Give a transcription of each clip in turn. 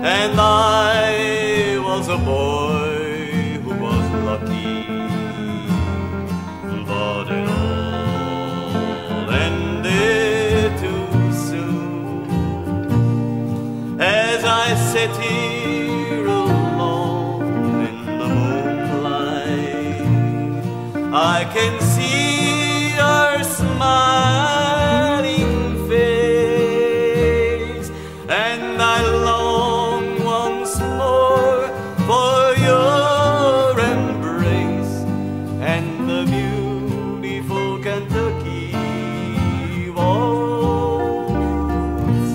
and I was a boy who was lucky, but it all ended too soon. As I sit here alone in the moonlight, I can see her smiling face, and I long once more for your embrace and the beautiful Kentucky waltz.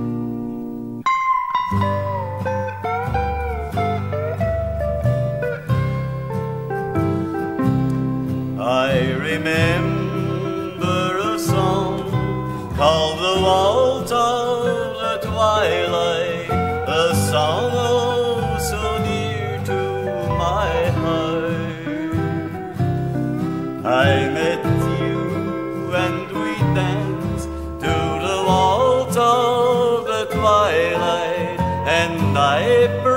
I remember a song called the Waltz of the Twilight, a song oh so dear to my heart. I met you and we danced to the Waltz of the Twilight, and I